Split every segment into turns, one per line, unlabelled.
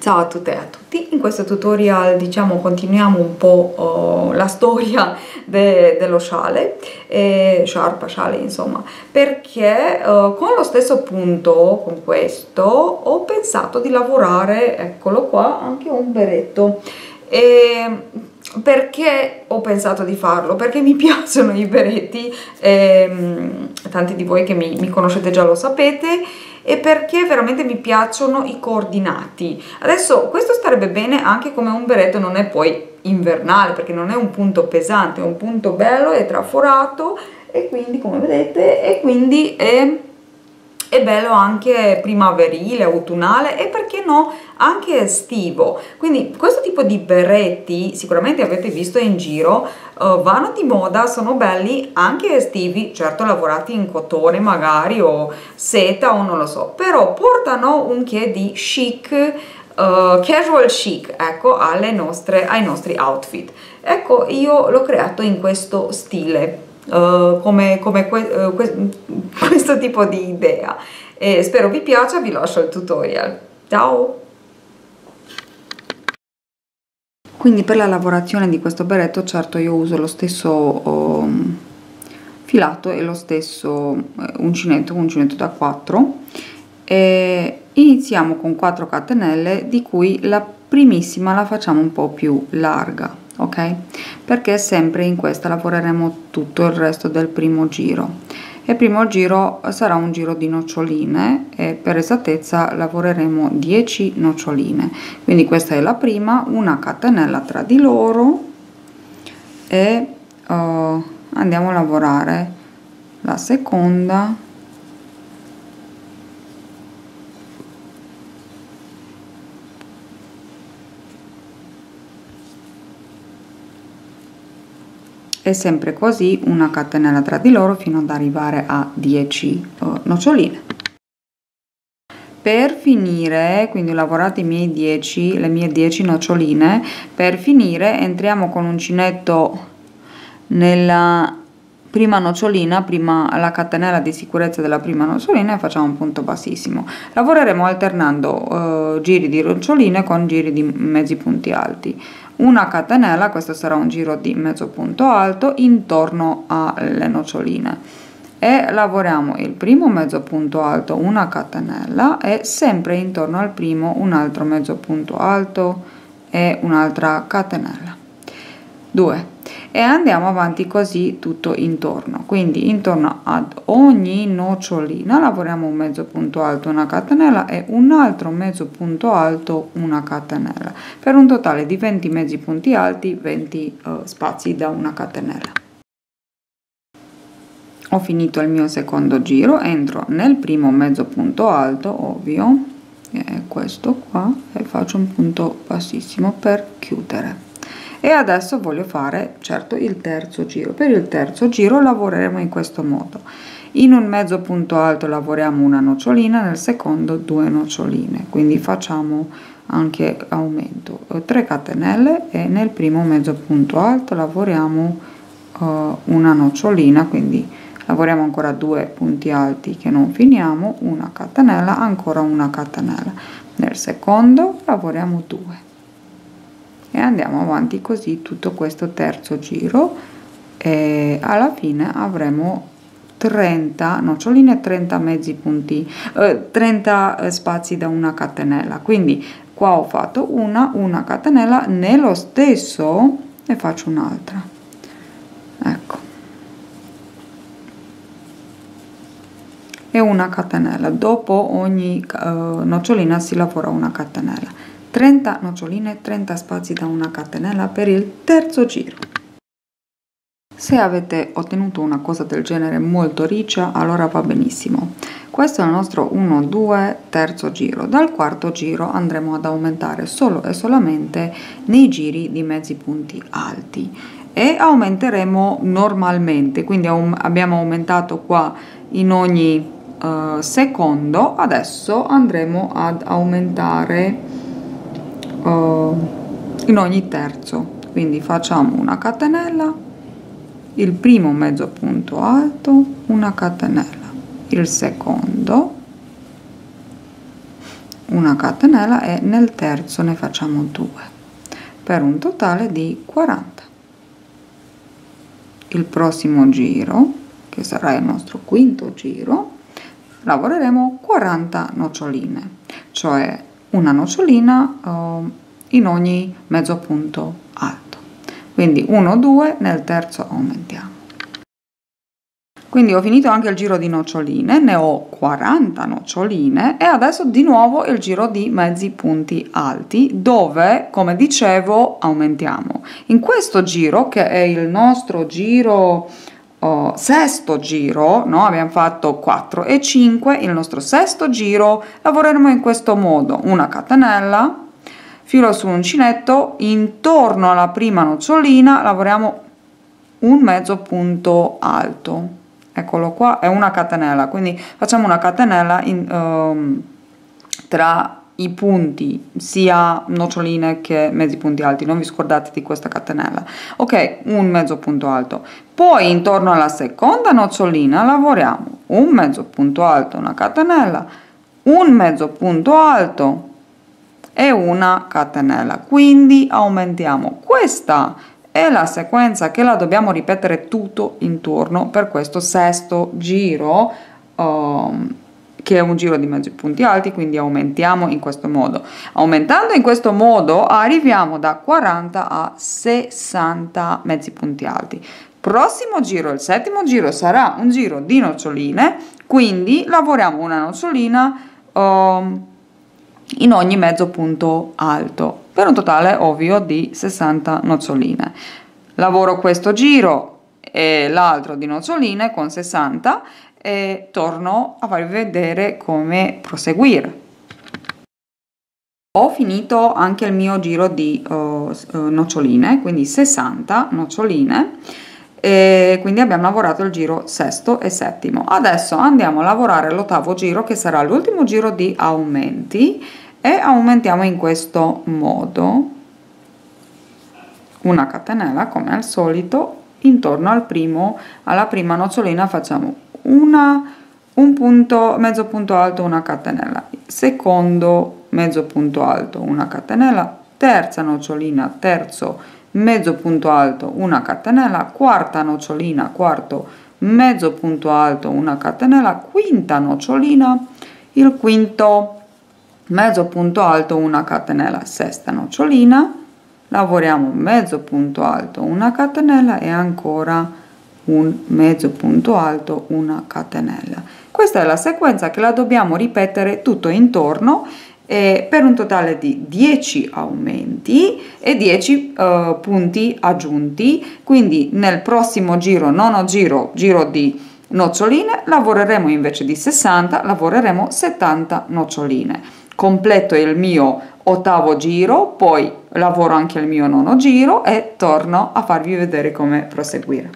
Ciao a tutte e a tutti, in questo tutorial continuiamo un po' la storia dello scialle, sciarpa, scialle insomma, perché con lo stesso punto, con questo, ho pensato di lavorare, eccolo qua, anche un berretto. Perché ho pensato di farlo? Perché mi piacciono i berretti, tanti di voi che mi conoscete già lo sapete, e perché veramente mi piacciono i coordinati. Adesso questo starebbe bene anche come un berretto, non è poi invernale perché non è un punto pesante, è un punto bello e traforato, e quindi come vedete, e quindi è bello anche primaverile, autunnale e perché no anche estivo. Quindi questo tipo di berretti sicuramente avete visto in giro, vanno di moda, sono belli anche estivi, certo lavorati in cotone magari o seta o non lo so, però portano un che di chic, casual chic, ecco, ai nostri outfit. Ecco, io l'ho creato in questo stile, questo tipo di idea, e spero vi piaccia. Vi lascio il tutorial. Ciao! Quindi per la lavorazione di questo berretto, certo, io uso lo stesso filato e lo stesso uncinetto da 4, e iniziamo con 4 catenelle, di cui la primissima la facciamo un po' più larga, ok? Perché sempre in questa lavoreremo tutto il resto del primo giro. Il primo giro sarà un giro di noccioline e per esattezza lavoreremo 10 noccioline. Quindi questa è la prima, una catenella tra di loro, e andiamo a lavorare la seconda, e sempre così una catenella tra di loro fino ad arrivare a 10 noccioline. Per finire, quindi ho lavorato le mie 10 noccioline, per finire entriamo con l'uncinetto nella prima nocciolina, prima la catenella di sicurezza della prima nocciolina, e facciamo un punto bassissimo. Lavoreremo alternando giri di noccioline con giri di mezzi punti alti. Una catenella, questo sarà un giro di mezzo punto alto intorno alle noccioline, e lavoriamo il primo mezzo punto alto, una catenella, e sempre intorno al primo un altro mezzo punto alto e un'altra catenella, 2, e andiamo avanti così tutto intorno. Quindi intorno ad ogni nocciolina lavoriamo un mezzo punto alto, una catenella, e un altro mezzo punto alto, una catenella, per un totale di 20 mezzi punti alti, 20 spazi da una catenella. Ho finito il mio secondo giro, entro nel primo mezzo punto alto, ovvio, che è questo qua, e faccio un punto bassissimo per chiudere. E adesso voglio fare, certo, il terzo giro. Per il terzo giro lavoreremo in questo modo: in un mezzo punto alto lavoriamo una nocciolina, nel secondo 2 noccioline, quindi facciamo anche aumento, 3 catenelle, e nel primo mezzo punto alto lavoriamo una nocciolina, quindi lavoriamo ancora 2 punti alti che non finiamo, una catenella, ancora una catenella, nel secondo lavoriamo 2, e andiamo avanti così tutto questo terzo giro, e alla fine avremo 30 noccioline, 30 mezzi punti, 30 spazi da una catenella. Quindi qua ho fatto una catenella, nello stesso ne faccio un'altra, ecco, e una catenella. Dopo ogni nocciolina si lavora una catenella. 30 noccioline, 30 spazi da una catenella per il terzo giro. Se avete ottenuto una cosa del genere molto riccia, allora va benissimo. Questo è il nostro 1-2 terzo giro. Dal quarto giro andremo ad aumentare solo e solamente nei giri di mezzi punti alti, e aumenteremo normalmente, quindi abbiamo aumentato qua in ogni secondo. Adesso andremo ad aumentare in ogni terzo, quindi facciamo una catenella, il primo mezzo punto alto, una catenella, il secondo, una catenella e nel terzo ne facciamo 2 per un totale di 40. Il prossimo giro, che sarà il nostro quinto giro, lavoreremo 40 noccioline, cioè una nocciolina in ogni mezzo punto alto, quindi 1 2, nel terzo aumentiamo. Quindi ho finito anche il giro di noccioline, ne ho 40 noccioline e adesso di nuovo il giro di mezzi punti alti, dove, come dicevo, aumentiamo. In questo giro, che è il nostro giro sesto giro, no? Abbiamo fatto 4 e 5, il nostro sesto giro lavoreremo in questo modo: una catenella, filo su uncinetto, intorno alla prima nocciolina lavoriamo un mezzo punto alto. Eccolo qua, è una catenella, quindi facciamo una catenella tra i punti, sia noccioline che mezzi punti alti, non vi scordate di questa catenella. Ok, un mezzo punto alto, poi intorno alla seconda nocciolina lavoriamo un mezzo punto alto, una catenella, un mezzo punto alto e una catenella, quindi aumentiamo. Questa è la sequenza che la dobbiamo ripetere tutto intorno per questo sesto giro, che è un giro di mezzi punti alti, quindi aumentiamo in questo modo. Aumentando in questo modo arriviamo da 40 a 60 mezzi punti alti. Prossimo giro, il settimo giro, sarà un giro di noccioline, quindi lavoriamo una nocciolina in ogni mezzo punto alto, per un totale ovvio di 60 noccioline. Lavoro questo giro e l'altro di noccioline con 60 e torno a farvi vedere come proseguire. Ho finito anche il mio giro di noccioline, quindi 60 noccioline, e quindi abbiamo lavorato il giro sesto e settimo. Adesso andiamo a lavorare l'ottavo giro, che sarà l'ultimo giro di aumenti, e aumentiamo in questo modo: una catenella come al solito, intorno alla prima nocciolina facciamo un punto, mezzo punto alto, una catenella, secondo mezzo punto alto, una catenella, terza nocciolina, terzo mezzo punto alto, una catenella, quarta nocciolina, quarto mezzo punto alto, una catenella, quinta nocciolina, il quinto mezzo punto alto, una catenella, sesta nocciolina, lavoriamo mezzo punto alto, una catenella e ancora un mezzo punto alto, una catenella. Questa è la sequenza che la dobbiamo ripetere tutto intorno, per un totale di 10 aumenti e 10 punti aggiunti. Quindi nel prossimo giro, nono giro, giro di noccioline, lavoreremo invece di 60, lavoreremo 70 noccioline. Completo il mio ottavo giro, poi lavoro anche il mio nono giro e torno a farvi vedere come proseguire.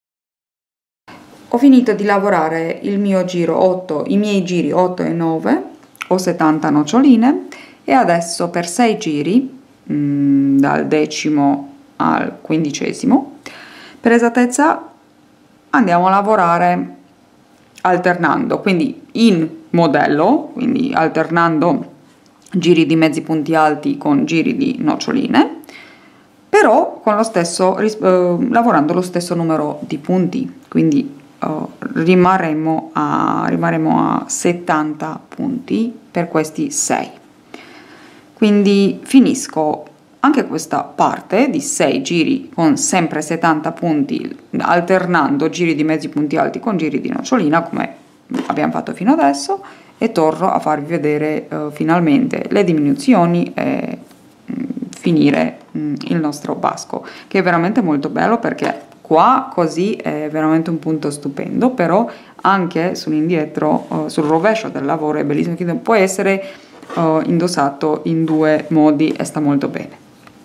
Ho finito di lavorare il mio giro 8, i miei giri 8 e 9, ho 70 noccioline e adesso per 6 giri, dal decimo al quindicesimo, per esattezza andiamo a lavorare alternando, quindi in modello, quindi alternando giri di mezzi punti alti con giri di noccioline, però con lo stesso, lavorando lo stesso numero di punti, quindi rimarremo a 70 punti per questi 6. Quindi finisco anche questa parte di 6 giri con sempre 70 punti, alternando giri di mezzi punti alti con giri di nocciolina come abbiamo fatto fino adesso, e torno a farvi vedere finalmente le diminuzioni e finire il nostro basco, che è veramente molto bello, perché qua così è veramente un punto stupendo, però anche sull'indietro, sul rovescio del lavoro è bellissimo, che può essere indossato in due modi e sta molto bene.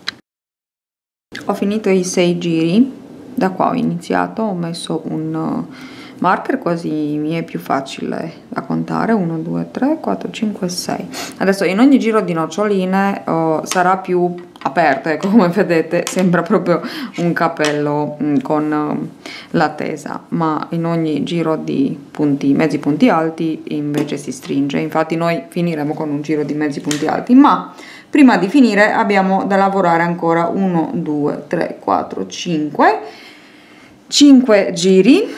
Ho finito i 6 giri, da qua ho iniziato, ho messo un marker così mi è più facile da contare: 1 2 3 4 5 6. Adesso in ogni giro di noccioline sarà più aperto, ecco, come vedete sembra proprio un cappello con la tesa, ma in ogni giro di punti, mezzi punti alti invece si stringe. Infatti noi finiremo con un giro di mezzi punti alti, ma prima di finire abbiamo da lavorare ancora 1 2 3 4 5 giri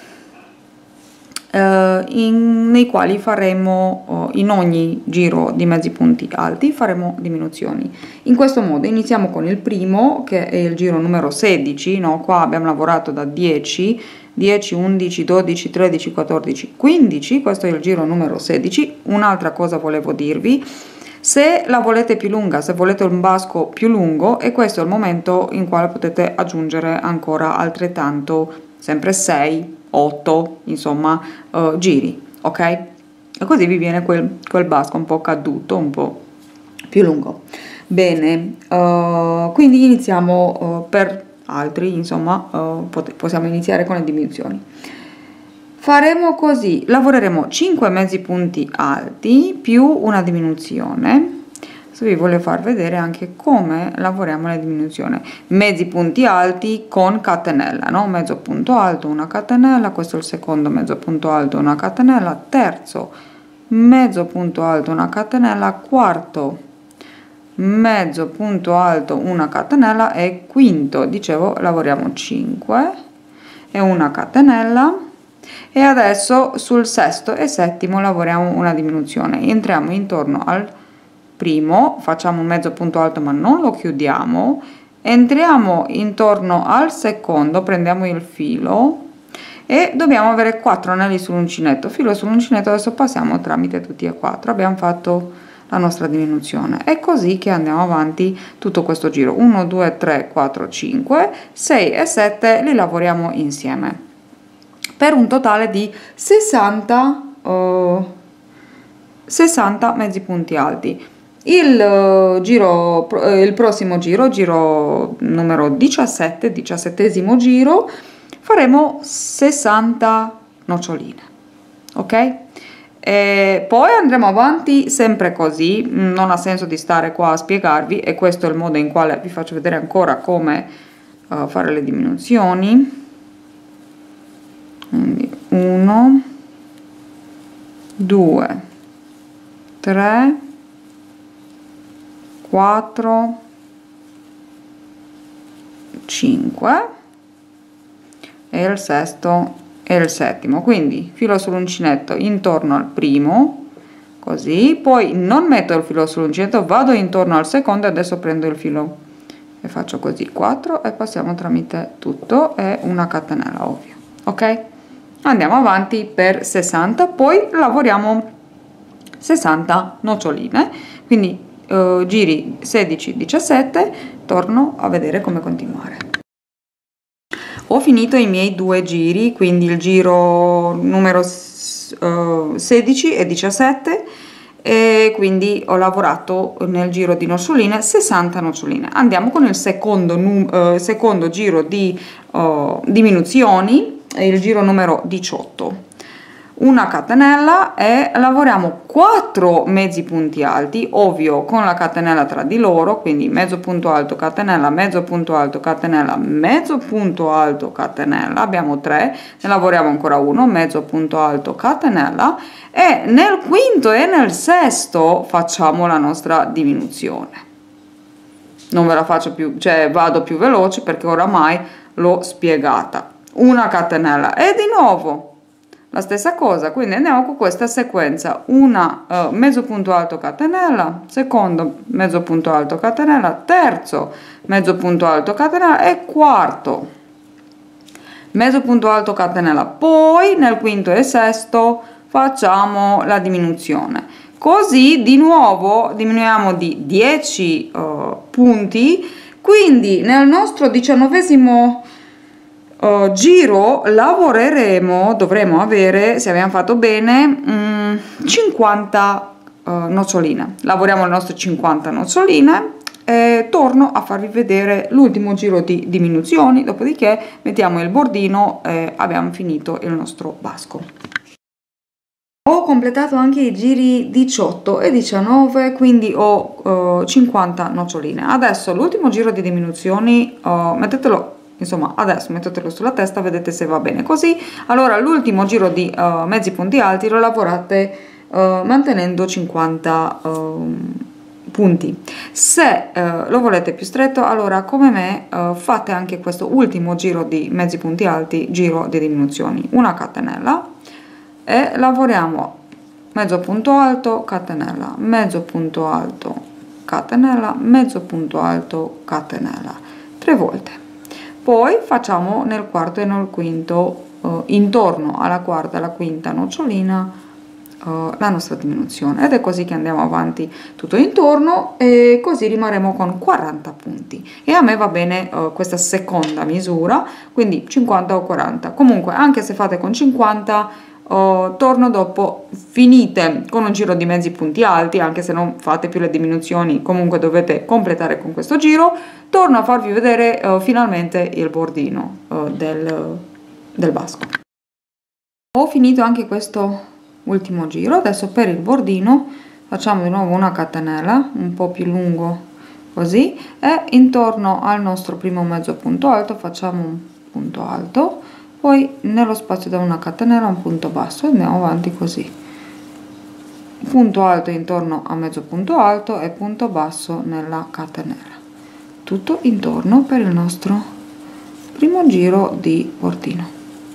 nei quali faremo in ogni giro di mezzi punti alti faremo diminuzioni. In questo modo iniziamo con il primo, che è il giro numero 16, no? Qua abbiamo lavorato da 10 11 12 13 14 15, questo è il giro numero 16. Un'altra cosa volevo dirvi: se la volete più lunga, se volete un basco più lungo, e questo è il momento in quale potete aggiungere ancora altrettanto, sempre 6 8 insomma giri, ok? E così vi viene quel basco un po' caduto, un po' più lungo. Bene, quindi iniziamo per altri, insomma possiamo iniziare con le diminuzioni. Faremo così: lavoreremo 5 mezzi punti alti più una diminuzione. Vi voglio far vedere anche come lavoriamo la diminuzione. Mezzi punti alti con catenella, no? Mezzo punto alto, una catenella, questo è il secondo mezzo punto alto, una catenella, terzo mezzo punto alto, una catenella, quarto mezzo punto alto, una catenella, e quinto, dicevo, lavoriamo 5 e una catenella. E adesso sul sesto e settimo lavoriamo una diminuzione. Entriamo intorno al primo, facciamo un mezzo punto alto ma non lo chiudiamo, entriamo intorno al secondo, prendiamo il filo e dobbiamo avere 4 anelli sull'uncinetto, filo sull'uncinetto. Adesso passiamo tramite tutti e 4, abbiamo fatto la nostra diminuzione. È così che andiamo avanti tutto questo giro. 1 2 3 4 5 6 e 7 li lavoriamo insieme per un totale di 60 mezzi punti alti. Il prossimo giro numero 17, 17esimo giro, faremo 60 noccioline, ok? E poi andremo avanti sempre così, non ha senso di stare qua a spiegarvi, e questo è il modo in quale vi faccio vedere ancora come fare le diminuzioni. Quindi 1 2 3 4 5 e il sesto e il settimo. Quindi filo sull'uncinetto intorno al primo, così, poi non metto il filo sull'uncinetto, vado intorno al secondo e adesso prendo il filo e faccio così 4 e passiamo tramite tutto e una catenella, ovvio, ok? Andiamo avanti per 60, poi lavoriamo 60 noccioline, quindi giri 16 17. Torno a vedere come continuare. Ho finito i miei 2 giri, quindi il giro numero 16 e 17, e quindi ho lavorato nel giro di noccioline 60 noccioline. Andiamo con il secondo giro di diminuzioni, il giro numero 18. Una catenella e lavoriamo 4 mezzi punti alti, ovvio con la catenella tra di loro, quindi mezzo punto alto, catenella, mezzo punto alto, catenella, mezzo punto alto, catenella, abbiamo 3, ne lavoriamo ancora uno, mezzo punto alto, catenella, e nel quinto e nel sesto facciamo la nostra diminuzione. Non ve la faccio più, cioè vado più veloce perché oramai l'ho spiegata. Una catenella e di nuovo la stessa cosa, quindi andiamo con questa sequenza: una mezzo punto alto catenella, secondo mezzo punto alto catenella, terzo mezzo punto alto catenella e quarto mezzo punto alto catenella. Poi nel quinto e sesto facciamo la diminuzione, così di nuovo diminuiamo di 10 punti. Quindi nel nostro 19esimo giro dovremo avere, se abbiamo fatto bene, 50 noccioline. Lavoriamo le nostre 50 noccioline e torno a farvi vedere l'ultimo giro di diminuzioni, dopodiché mettiamo il bordino e abbiamo finito il nostro basco. Ho completato anche i giri 18 e 19, quindi ho 50 noccioline. Adesso l'ultimo giro di diminuzioni, mettetelo, insomma, adesso mettetelo sulla testa, vedete se va bene così. Allora l'ultimo giro di mezzi punti alti lo lavorate mantenendo 50 punti. Se lo volete più stretto, allora come me fate anche questo ultimo giro di mezzi punti alti, giro di diminuzioni, una catenella, e lavoriamo mezzo punto alto, catenella, mezzo punto alto, catenella, mezzo punto alto, catenella, 3 volte. Poi facciamo nel quarto e nel quinto, intorno alla quarta e alla quinta nocciolina, la nostra diminuzione, ed è così che andiamo avanti tutto intorno, e così rimarremo con 40 punti. E a me va bene questa seconda misura, quindi 50 o 40. Comunque anche se fate con 50, torno dopo, finite con un giro di mezzi punti alti, anche se non fate più le diminuzioni, comunque dovete completare con questo giro. Torno a farvi vedere finalmente il bordino del basco. Ho finito anche questo ultimo giro. Adesso per il bordino facciamo di nuovo una catenella un po' più lungo così, e intorno al nostro primo mezzo punto alto facciamo un punto alto, poi nello spazio da una catenella un punto basso, e andiamo avanti così, punto alto intorno a mezzo punto alto e punto basso nella catenella, tutto intorno per il nostro primo giro di bordino.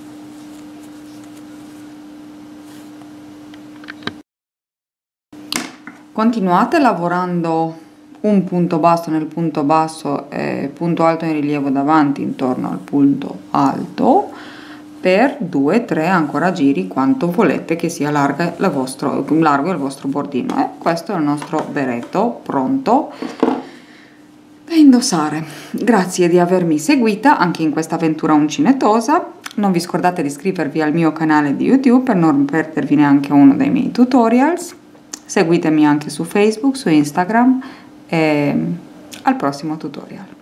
Continuate lavorando un punto basso nel punto basso e punto alto in rilievo davanti intorno al punto alto per 2-3 ancora giri, quanto volete che sia largo il vostro bordino. E questo è il nostro berretto pronto da indossare. Grazie di avermi seguita anche in questa avventura uncinettosa. Non vi scordate di iscrivervi al mio canale di YouTube per non perdervi neanche uno dei miei tutorials. Seguitemi anche su Facebook, su Instagram, e al prossimo tutorial.